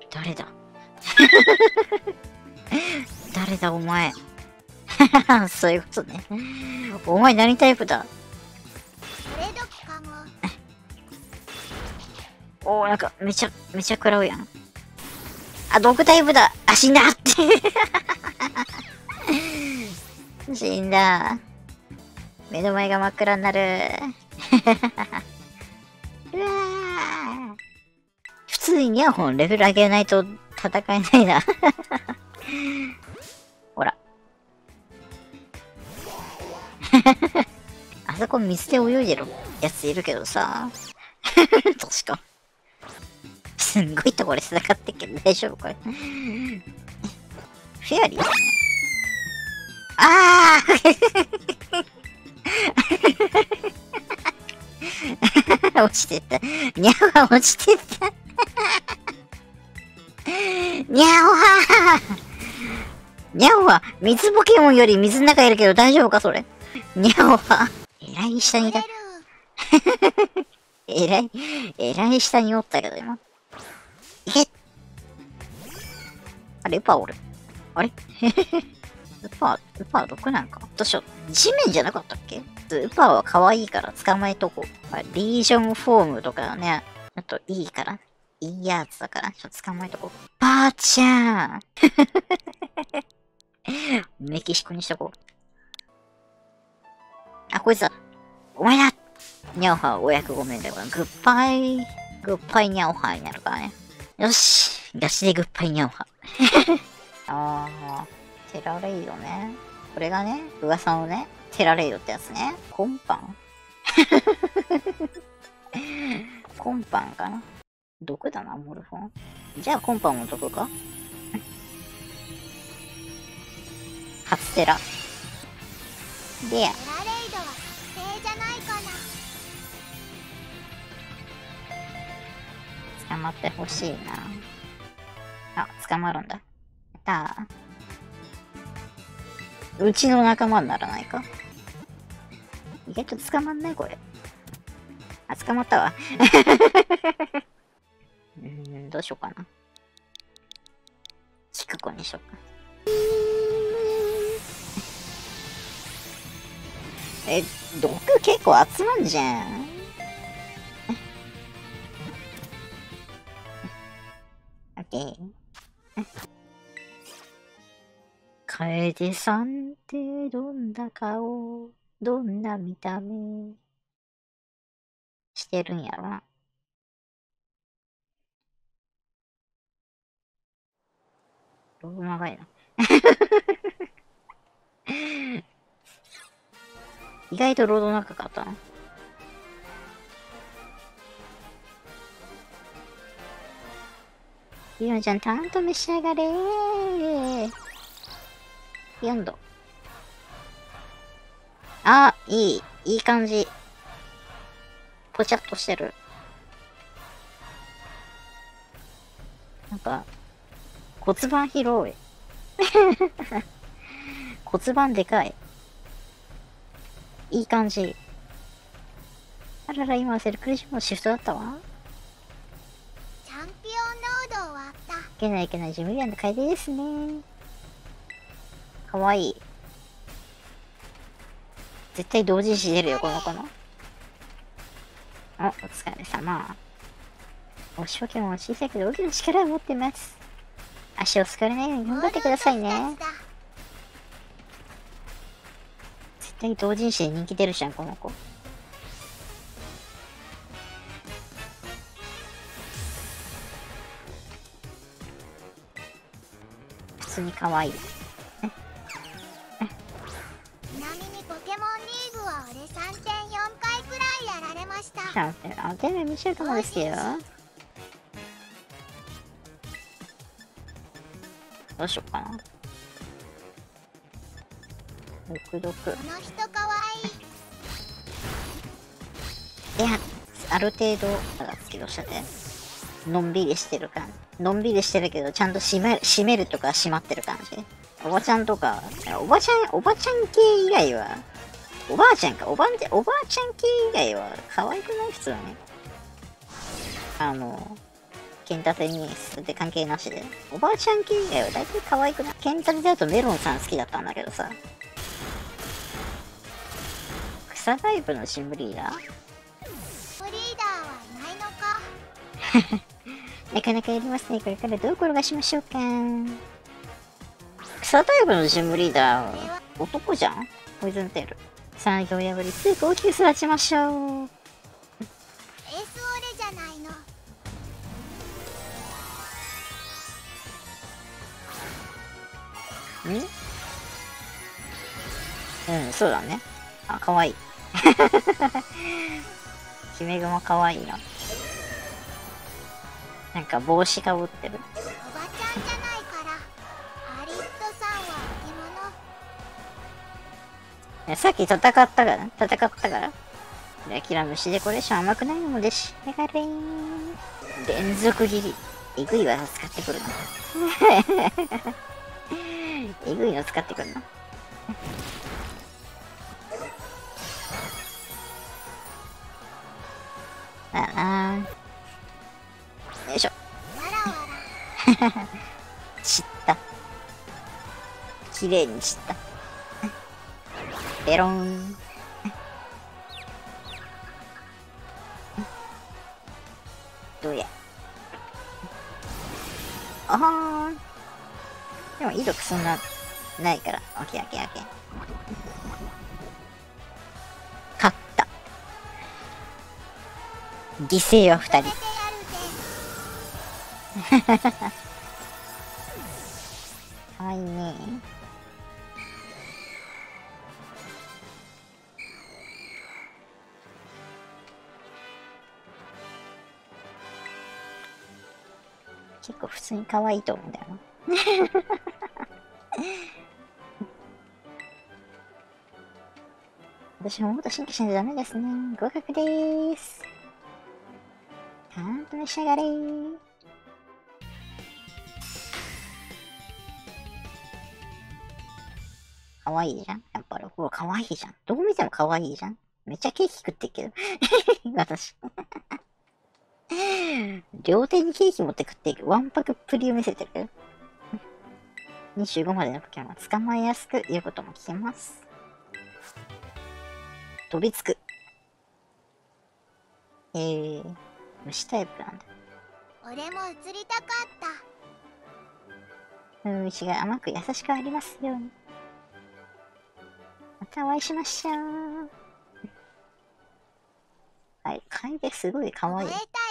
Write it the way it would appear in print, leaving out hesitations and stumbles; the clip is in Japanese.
誰だ誰だお前そういうことね。お前何タイプだ。おー、なんかめちゃ食らうやん。あ、毒タイプだ。あ、死んだって死んだ。目の前が真っ暗になるうわー、普通に2本レベル上げないと戦えないなほらあそこ水で泳いでるやついるけどさ確かすんごいところで戦ってっけど大丈夫これフェアリーああ落ちてった。にゃおは落ちてったにゃおはにゃおは水ポケモンより水の中いるけど大丈夫かそれ。にゃおはえらい下にだえらい下におったけど今。いけあれウパおる。あれウパは毒なんかどうしよう。地面じゃなかったっけ。ウパは可愛いから捕まえとこう。リージョンフォームとかね、ちょっといいから。いいやつだから、ちょっと捕まえとこう。ばあちゃんメキシコにしとこう。あ、こいつだ。お前だニャオハお役御免で、グッバイニャオハになるからね。よしガチでグッバイニャオハテラレイドね。これがね、噂のね、テラレイドってやつね。コンパンコンパンかな。毒だな、モルフォン。じゃあコンパンも毒か。初テラ。でや。捕まってほしいな。あ、捕まるんだ。やったー。うちの仲間にならないか。意外と捕まんないこれ。あ、捕まったわ。どうしようかな。キクコにしようか。毒結構集まんじゃん。オッケー。楓さんってどんな顔、どんな見た目してるんやろな。ロー長いな。意外とロード長かったな。ゆなちゃん、ちゃんと召し上がれー。4度。あ、いい感じ。ぽちゃっとしてる。なんか、骨盤広い。骨盤でかい。いい感じ。あらら、今セルクレジムのシフトだったわ。 チャンピオンロード終わった。 いけないジムリアンの楓ですね。かわいい。絶対同人誌出るよ、この子の。お疲れ様。推しポケモンは小さいけど大きな力を持ってます。足をすくわれないように頑張ってくださいね。絶対同人誌で人気出るじゃん、この子。普通に可愛い。 ちなみにポケモンリーグは俺 3.4 回くらいやられました。 あ、全部見せるかもですよ。どうしようかな。毒。 この人かわいい。 いや、ある程度、突き出したね。のんびりしてる感じ。のんびりしてるけど、ちゃんと閉めるとか閉まってる感じ。おばちゃんとか、おばちゃん系以外は、おばあちゃんか、おばあちゃん系以外は可愛くない普通に。 剣立てにで関係なしで。おばあちゃん系以外は大体可愛くない？剣立てだとメロンさん好きだったんだけどさ。草タイプのシムリーダー？ リーダーはいないのか。 なかなかやりますね。これからどう転がしましょうか。草タイプのシムリーダー、男じゃん？ポイズンテール。産業破り、すぐ大きく育ちましょう。 エースオレじゃないの。 そうだね。あ、かわいい。姫熊かわいいな。なんか帽子かぶってる。 おばちゃんじゃないから。アリットさんはさっき戦ったからキラ虫デコレーション甘くないのもですし、メガレーン。連続斬り。えぐい技使ってくるな。えぐいの使ってくるな。よいしょ。散った。綺麗に散った。ペロン。どうや。あはーん。でも威力そんなないから。オッケーオッケーオッケー。勝った。犠牲は2人。かわいいね。結構普通に可愛いと思うんだよな。私ももっと進化しないとダメですね。合格でーす。ちゃんと召し上がれー。かわいいじゃん。やっぱり、ほら、かわいいじゃん。どう見てもかわいいじゃん。めっちゃケーキ食ってっけど。私。両手にケーキ持って食っていく。わんぱくっぷりを見せてるけど。25までのポケモンは捕まえやすく言うことも聞きます。飛びつく。虫タイプなんだ。 俺も移りたかった。 虫が甘く優しくありますように。またお会いしましょう。はい、楓すごい可愛い。 覚えた